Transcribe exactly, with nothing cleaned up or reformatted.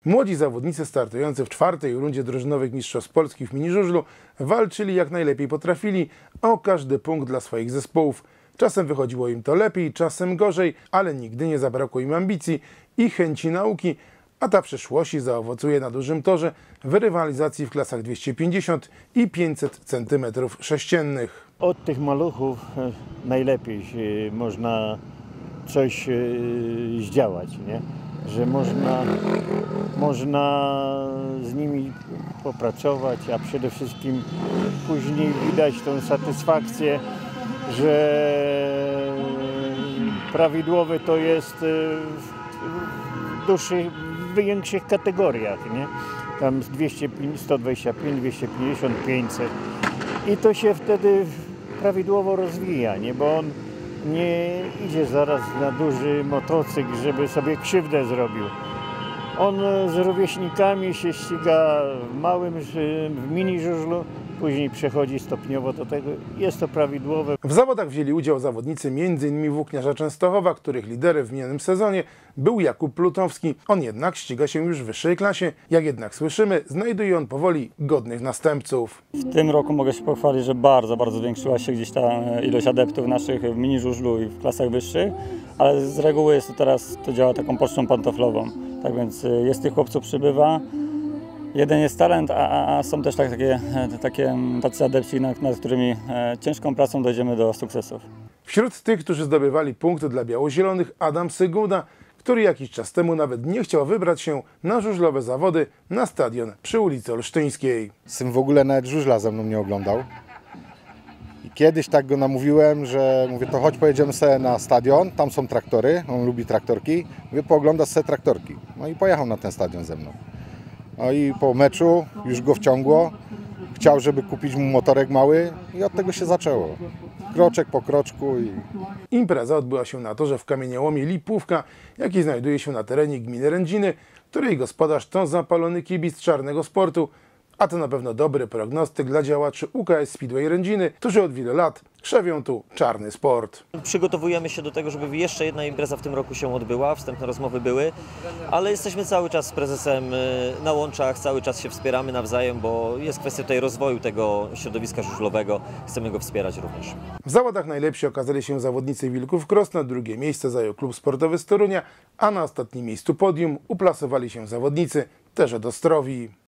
Młodzi zawodnicy startujący w czwartej rundzie drużynowych mistrzostw Polski w mini-żużlu walczyli jak najlepiej potrafili o każdy punkt dla swoich zespołów. Czasem wychodziło im to lepiej, czasem gorzej, ale nigdy nie zabrakło im ambicji i chęci nauki, a ta w przyszłości zaowocuje na dużym torze w rywalizacji w klasach dwieście pięćdziesiąt i pięćset centymetrów sześciennych. Od tych maluchów najlepiej można coś zdziałać, nie? Że można, można z nimi popracować, a przede wszystkim później widać tą satysfakcję, że prawidłowe to jest w dłuższych, w większych kategoriach, nie? Tam z dwieście, sto dwadzieścia pięć, dwieście pięćdziesiąt, pięćset i to się wtedy prawidłowo rozwija, nie? Bo on nie idzie zaraz na duży motocykl, żeby sobie krzywdę zrobił. On z rówieśnikami się ściga w małym, w mini żużlu, później przechodzi stopniowo do tego. Jest to prawidłowe. W zawodach wzięli udział zawodnicy między innymi Włókniarza Częstochowa, których liderem w minionym sezonie był Jakub Plutowski. On jednak ściga się już w wyższej klasie. Jak jednak słyszymy, znajduje on powoli godnych następców. W tym roku mogę się pochwalić, że bardzo, bardzo zwiększyła się gdzieś ta ilość adeptów naszych w mini żużlu i w klasach wyższych, ale z reguły jest to teraz, to działa taką pocztą pantoflową. Tak więc jest tych chłopców przybywa. Jeden jest talent, a, a są też tak, takie, takie tacy adepci, nad, nad którymi e, ciężką pracą dojdziemy do sukcesów. Wśród tych, którzy zdobywali punkty dla białozielonych, Adam Syguda, który jakiś czas temu nawet nie chciał wybrać się na żużlowe zawody na stadion przy ulicy Olsztyńskiej. Syn w ogóle nawet żużla ze mną nie oglądał. I kiedyś tak go namówiłem, że mówię, to chodź pojedziemy sobie na stadion, tam są traktory, on lubi traktorki, mówię, pooglądasz sobie traktorki. No i pojechał na ten stadion ze mną. No i po meczu już go wciągło, chciał, żeby kupić mu motorek mały i od tego się zaczęło. Kroczek po kroczku. I... Impreza odbyła się na torze w kamieniołomie Lipówka, jaki znajduje się na terenie gminy Rędziny, której gospodarz to zapalony kibic czarnego sportu, a to na pewno dobry prognostyk dla działaczy U K S Speedway Rędziny, którzy od wielu lat krzewią tu czarny sport. Przygotowujemy się do tego, żeby jeszcze jedna impreza w tym roku się odbyła, wstępne rozmowy były, ale jesteśmy cały czas z prezesem na łączach, cały czas się wspieramy nawzajem, bo jest kwestia tutaj rozwoju tego środowiska żużlowego, chcemy go wspierać również. W zawodach najlepsi okazali się zawodnicy Wilków Krosno, drugie miejsce zajął klub sportowy z Torunia, a na ostatnim miejscu podium uplasowali się zawodnicy też od Ostrowi.